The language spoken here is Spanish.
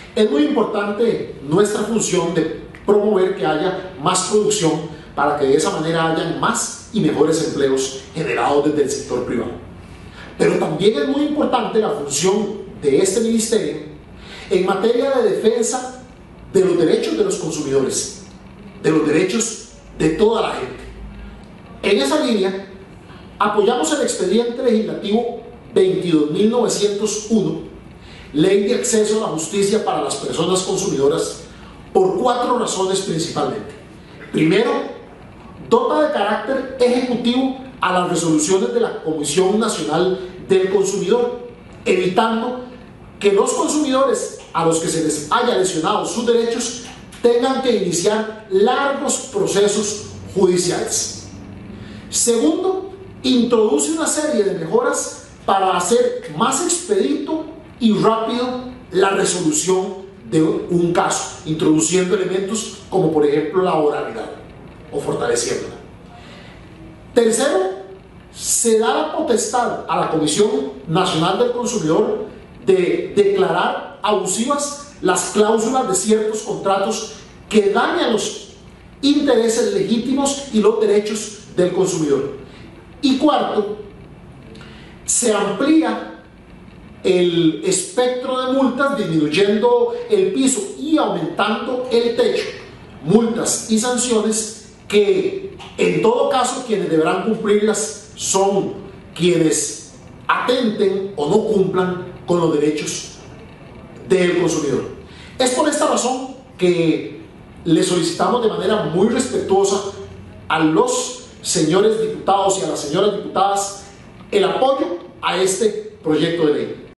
Es muy importante nuestra función de promover que haya más producción para que de esa manera hayan más y mejores empleos generados desde el sector privado. Pero también es muy importante la función de este ministerio en materia de defensa de los derechos de los consumidores, de los derechos de toda la gente. En esa línea, apoyamos el expediente legislativo 22.901, Ley de Acceso a la Justicia para las Personas Consumidoras, por 4 razones principalmente. Primero, dota de carácter ejecutivo a las resoluciones de la Comisión Nacional del Consumidor, evitando que los consumidores a los que se les haya lesionado sus derechos tengan que iniciar largos procesos judiciales. Segundo, introduce una serie de mejoras para hacer más expedito y rápido la resolución de un caso, introduciendo elementos como por ejemplo la oralidad o fortaleciéndola. Tercero, se da la potestad a la Comisión Nacional del Consumidor de declarar abusivas las cláusulas de ciertos contratos que dañan los intereses legítimos y los derechos del consumidor. Y cuarto, se amplía el espectro de multas, disminuyendo el piso y aumentando el techo, multas y sanciones que en todo caso quienes deberán cumplirlas son quienes atenten o no cumplan con los derechos del consumidor. Es por esta razón que le solicitamos de manera muy respetuosa a los señores diputados y a las señoras diputadas el apoyo a este proyecto de ley.